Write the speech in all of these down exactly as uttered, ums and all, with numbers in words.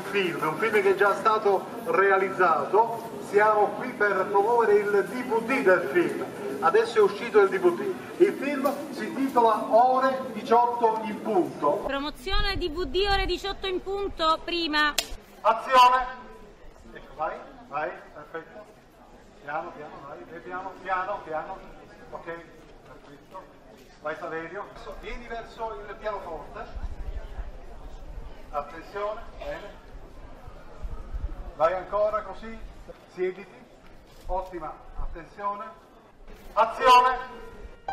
film, è un film che è già stato realizzato, siamo qui per promuovere il D V D del film, adesso è uscito il D V D, il film si intitola Ore diciotto in punto. Promozione D V D ore diciotto in punto, prima. Azione! Ecco, vai, vai, perfetto. Piano, piano, vai, piano, piano, piano, ok, perfetto. Vai Saverio, vieni verso il pianoforte, attenzione, bene, vai ancora così, siediti, ottima, attenzione, azione!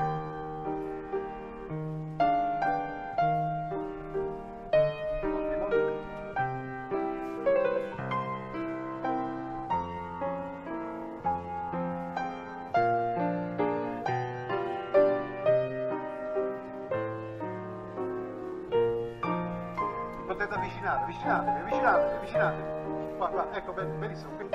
Potete avvicinare, avvicinatevi, avvicinatevi, avvicinatevi. Qua, qua, ecco, ben, benissimo. Qui.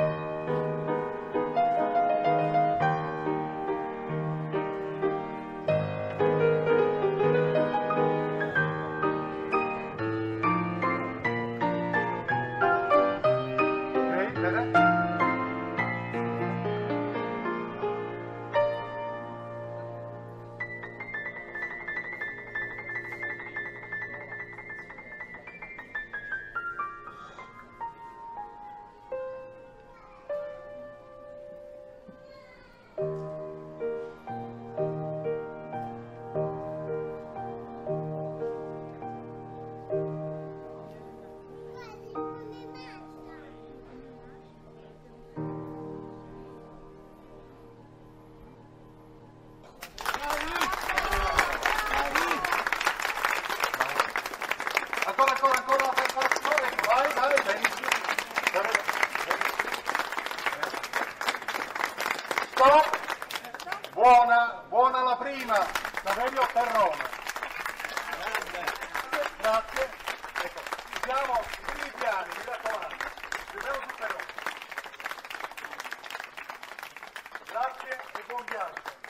Ok, bene. Ancora, ancora, ancora, ancora, ancora, vai, vai, benissimo. Stop! Buona, buona la prima, Saverio Perrone. Grazie. Ecco, usiamo i primi piani, mi raccomando. Vediamo su Perrone. Grazie e buon viaggio.